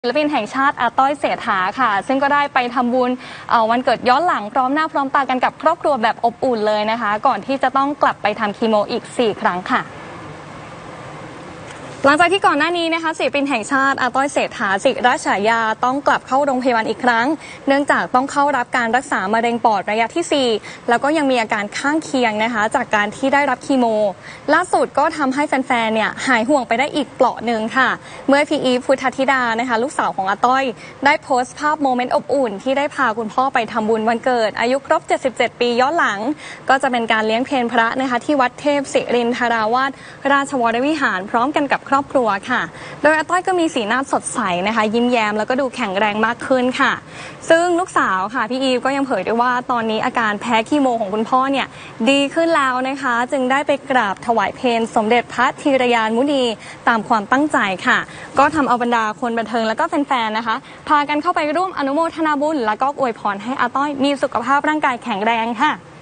ศิลปินแห่งชาติอาต้อยเศรษฐาค่ะซึ่งก็ได้ไปทำบุญวันเกิดย้อนหลังพร้อมหน้าพร้อมตากันกับครอบครัวแบบอบอุ่นเลยนะคะก่อนที่จะต้องกลับไปทำคีโมอีก4 ครั้งค่ะหลังจากที่ก่อนหน้านี้นะคะศิลปินแห่งชาติอาต้อยเศรษฐาศิริฉายาต้องกลับเข้าโรงพยาบาลอีกครั้งเนื่องจากต้องเข้ารับการรักษามะเร็งปอดระยะที่4แล้วก็ยังมีอาการข้างเคียงนะคะจากการที่ได้รับคีโมล่าสุดก็ทำให้แฟนๆเนี่ยหายห่วงไปได้อีกเปราะหนึ่งค่ะเมื่อพี่อีฟพุทธธิดานะคะลูกสาวของอาต้อยได้โพสต์ภาพโมเมนต์อบอุ่นที่ได้พาคุณพ่อไปทำบุญวันเกิดอายุครบ77 ปีย้อนหลังก็จะเป็นการเลี้ยงเพลพระนะคะที่วัดเทพศิรินทราวาสราชวรวิหารพร้อมกันกับครอบครัวค่ะโดยอาต้อยก็มีสีหน้าสดใสนะคะยิ้มแย้มแล้วก็ดูแข็งแรงมากขึ้นค่ะซึ่งลูกสาวค่ะพี่อีฟก็ยังเผยด้วยว่าตอนนี้อาการแพ้คีโมของคุณพ่อเนี่ยดีขึ้นแล้วนะคะจึงได้ไปกราบถวายเพลสมเด็จพระธีรยานมุนีตามความตั้งใจค่ะก็ทำเอาบรรดาคนบันเทิงแล้วก็แฟนๆนะคะพากันเข้าไปร่วมอนุโมทนาบุญแล้วก็อวยพรให้อาต้อยมีสุขภาพร่างกายแข็งแรงค่ะ